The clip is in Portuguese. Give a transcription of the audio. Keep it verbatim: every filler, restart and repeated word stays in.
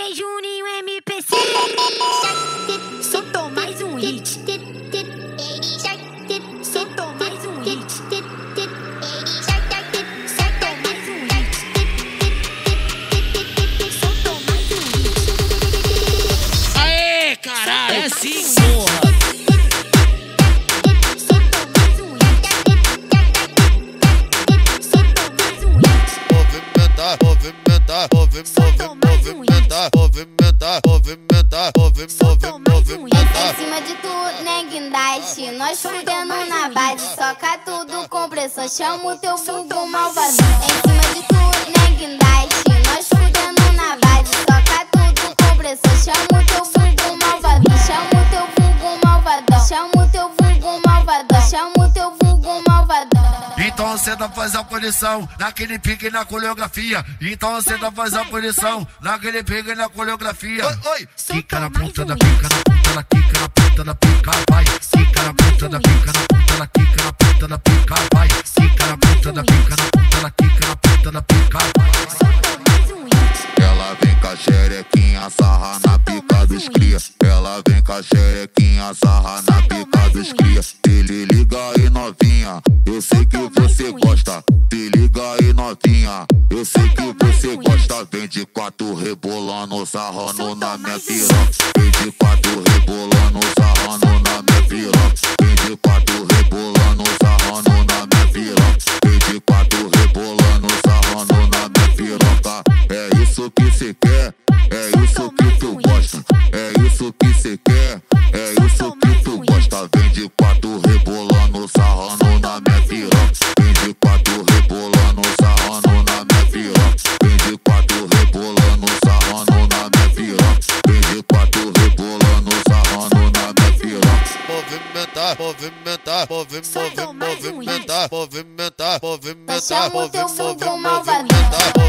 D J Juninho M P C. Soltou mais um hit. Soltou mais um hit. Soltou mais um hit. Soltou mais um hit. Aê, caralho, é assim, porra. Movimentar, movimentar, movimentar, movimentar, movimentar, movimentar, movimentar. Em cima de tu, né, guindaste? Nós fudendo na base, soca tudo com pressão, chama o teu vulgo malvado. Em cima de tu, né, guindaste? Nós fudendo na base, soca tudo com pressão, chama o teu vulgo malvado. Chama o teu vulgo malvadão, chama o teu vulgo malvadão, chama o teu vulgo malvadão. Então você dá faz a posição naquele pique na coreografia. Então você dá faz a posição naquele pique na coreografia. Oi, oi. Quica na ponta da pica, na ponta da quica, na ponta da pica, vai. Quica na ponta da pica, na ponta da quica, na ponta da pica, vai. Quica na ponta da pica, na ponta da quica, na ponta da pica, vai. Ela vem com a xerequinha, sarra na pica dos cria. Ela vem com a xerequinha, sarra na pica dos cria. Se liga aí, novinha, eu sei que você gosta. Se liga aí, novinha, eu sei que você gosta. Vem de quatro rebolando, sarrando na minha piroca. Vem de quatro rebolando, sarrando na minha piroca. Vem de quatro rebolando, sarrando na minha piroca. Vem de quatro rebolando, sarrando na minha piroca. É isso que cê quer, é isso que tu gosta. É isso que cê quer, é isso que tu gosta. Vem de quatro rebolando, sarrando na minha piroca. Vem de quatro rebolando, sarrando na minha piroca. Vem de quatro rebolando, sarrando na minha piroca. Vem de quatro rebolando, sarrando na minha piroca. Movimentar, movimentar, movimentar, movimentar, movimentar, movimentar, movimentar, movimentar.